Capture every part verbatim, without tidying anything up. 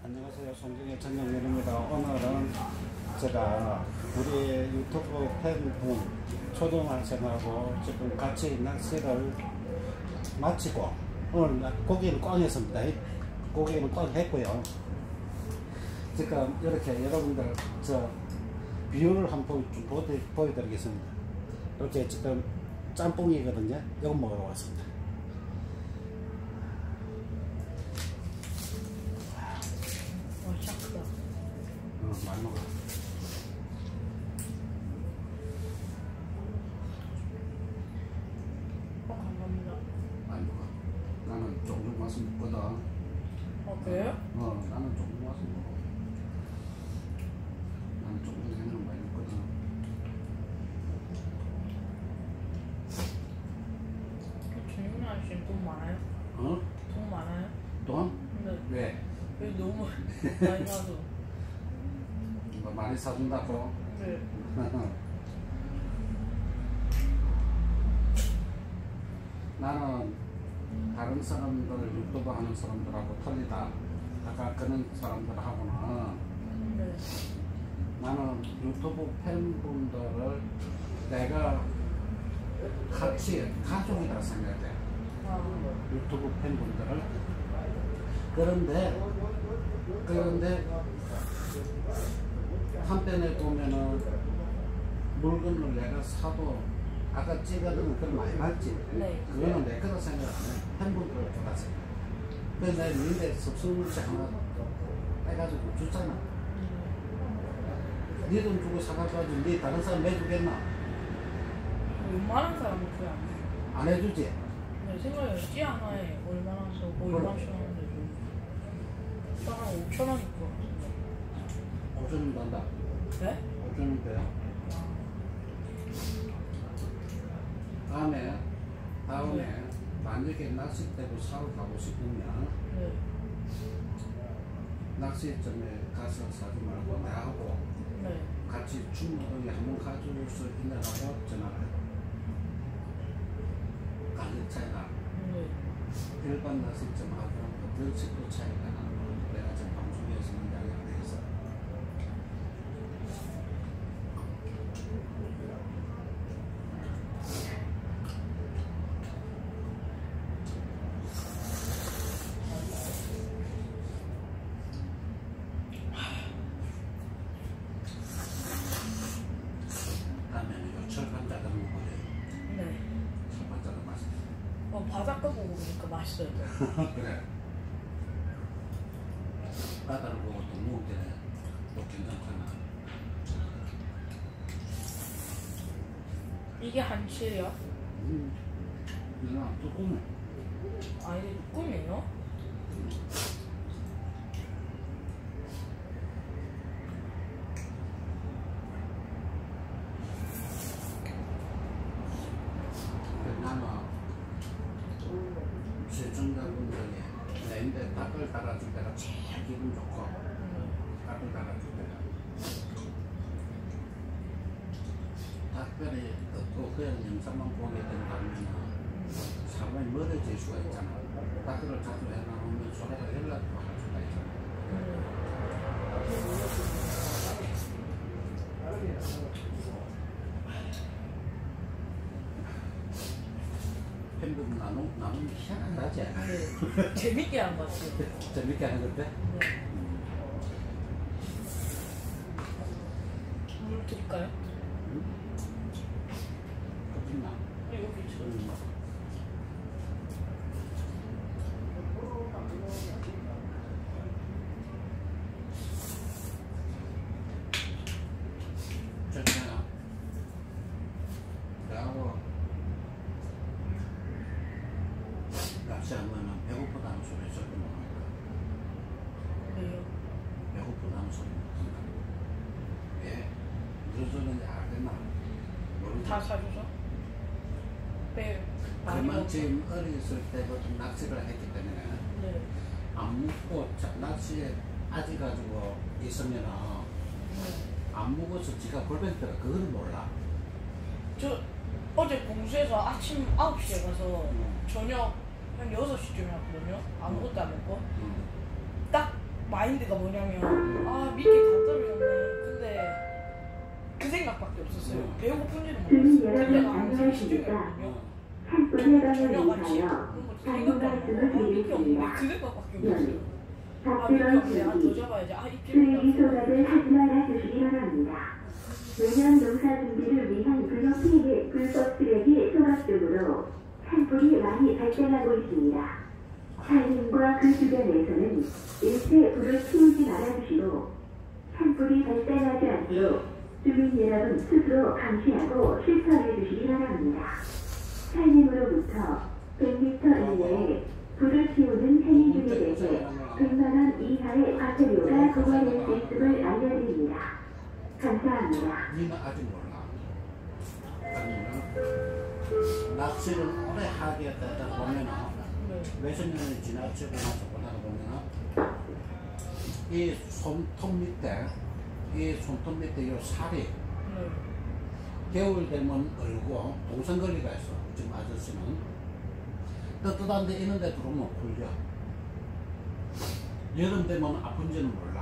안녕하세요. 송정의 전영렬입니다. 오늘은 제가 우리 유튜브 팬분 초등학생하고 지금 같이 낚시를 마치고 오늘 고기는 꽝했습니다. 고기는 꽝했고요. 지금 이렇게 여러분들 저 비율을 한번 좀 보여드리겠습니다. 이렇게 지금 짬뽕이거든요. 이거 먹으러 왔습니다. 어, 많이 먹어. 어, 감사합니다. 많이 먹어. 나는 조금 와서 먹거든. 어, 그래요? 어, 나는 조금 와서 먹어. 나는 조금 생각 많이 먹거든. 정윤 아저씨 돈 많아요? 어? 돈 많아요? 돈? 근데 왜? 왜 너무 많이 나서? 뭐 많이 사준다고? 네. 나는 다른 사람들 유튜브 하는 사람들하고 틀리다. 아까 그런 사람들하고는 네. 나는 유튜브 팬분들을 내가 같이 가족이라 생각해. 아, 유튜브 팬분들을. 그런데 그런데 한편에 보면은 물건을 내가 사도 아까 찍어둔 걸 많이 봤지. 네. 그거는 내 거라 생각 안 해. 팬분들 거라 생각. 그래서 내가 니네 섭수물지 하나 해가지고 줬잖아. 음. 니 돈 주고 사가지고 니 다른 사람 내주겠나? 웬만한 사람은 그게 안 돼요. 안 해주지? 네, 생각해요. 찌 하나에 얼마나 써? 거의 그럼. 이만씩 하는데 좀. 한 오천 원일 것 같은데. 오천 원 단다. 네? 오천 원 돼요. 다음에 다음에 네. 만약에 낚싯대로 사러 가고 싶으면 네. 낚시점에 가서 사지 말고 나하고 네. 같이 주문을 한번 가져올 수 있느라고 전화를 해. 가격 차이가 네. 일반 낚시점하고 그 식도 차이가 나는 거 내가 지금 방송에서는 이야기 안 해서 네. 철판자가 맛있어. 어, 바닷가 보고 보니까 맛있어요. 그래. 바다를 보고 또 먹을 때는 또 괜찮잖아. 이게 한치예요? 음, 이거 또 꿈을. 아, 이게 꿈이에요? 나는 시청자분들이 내인데 답을 달아줄 때가 제일 기분 좋고 답을 달아줄 때가 답변이 없고 그냥 영상만 보게 된다면 사람이 멀어질 수가 있잖아. 답변을 자주 해나오면 서로가 연락도 할 수가 있잖아. 팬분 나누, 나누면 희한하지? 네. 재밌게 한 것 같아요. 재밌게 하는 건데? 네. 물 드릴까요? 응? 커피나? 네, 여기 있죠. 응. 괜찮아. 나하고 낚시하면 배고프다는 소리 절대 못 한다. 왜요? 배고프다는 소리 못 한다. 왜? 늦어졌는지 알겠나? 모르지? 다 사줘서? 네. 많이 그만 먹어서. 지금 어렸을 때부터 낚시를 했기 때문에 네. 안 먹고 자- 낚시에 아직 가지고 있으면 네. 안 먹어서 지가 골뱅이 때가 그거는 몰라. 저 어제 공수에서 아침 아홉 시에 가서 응. 저녁 한 여섯 시쯤에 왔거든요. 아무것도 안 먹고. 응. 딱 마인드가 뭐냐면 아 미끼 다 떨어졌네. 근데 그 생각밖에 없었어요. 음. 배고픈지도 주민 몰랐어요. 여러분 그때가 한 세 시 안녕하십니까. 중이었거든요. 산불 해방을 저녁 같이 위하여 그런 거 방문 생각도 안 하고 아 말씀을 미끼 없네. 드리겠습니다. 그 생각밖에 없었어요. 아 답변 미끼 없네. 아더 준비, 잡아야지. 아 이끼 쓰레기 소각을 하지 말아 주시기 바랍니다. 내년 농사 준비를 위한 블록 쓰레기, 불법 쓰레기 소각 등으로 산불이 많이 발생하고 있습니다. 산림과 그 주변에서는 일체 불을 피우지 말아주시고 산불이 발생하지 않도록 주민 여러분 스스로 감시하고 실천해 주시기 바랍니다. 산림으로부터 백 미터 이내에 불을 피우는 행위들에 대해 백만 원 이하의 과태료가 부과될 수 있음을 알려드립니다. 감사합니다. 니는 아직 몰라. 아니면 낚시를 오래 하게 되다 보면은 네. 몇십 년이 지나치고 나서 보다 보면은 이 손톱 밑에 이 손톱 밑에 요 살이 네. 겨울 되면 얼고 동생걸리가 있어. 지금 아저씨는 뜨뜻한데 이런데 들어오면 굴려. 여름 되면 아픈지는 몰라.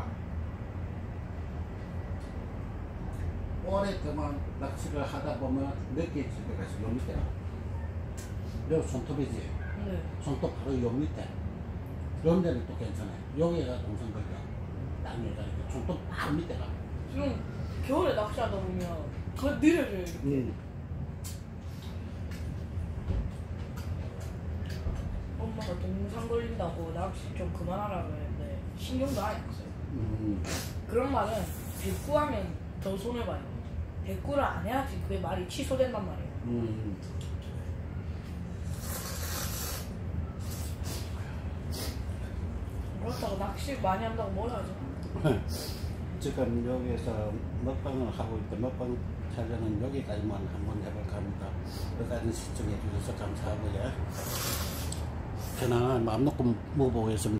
오랫동안 낚시를 하다 보면 몇 개 집에 가서 요 밑에 요 손톱이지. 네. 손톱 바로 요 밑에 이런 데는 또 괜찮아요. 여기가 동생 걸려. 딱 여자니까 손톱 딱 밑에가. 지금 겨울에 낚시하다 보면 더 느려져요. 이렇게. 음. 엄마가 동상 걸린다고 낚시 좀 그만하라고 했는데 신경도 안 썼어요. 음. 그런 말은 백구하면 더 손해봐요. 백구를 안 해야지 그게 말이 취소된단 말이에요. 음. 그렇다고 낚시 많이 한다고 뭘 하죠? 지금 여기에서 먹방을 하고 있다. 먹방 촬영은 여기까지만 한번 해볼까 합니다. 여기까지 시청해 주셔서 감사하고요. 저는 마음 놓고 먹어보겠습니다.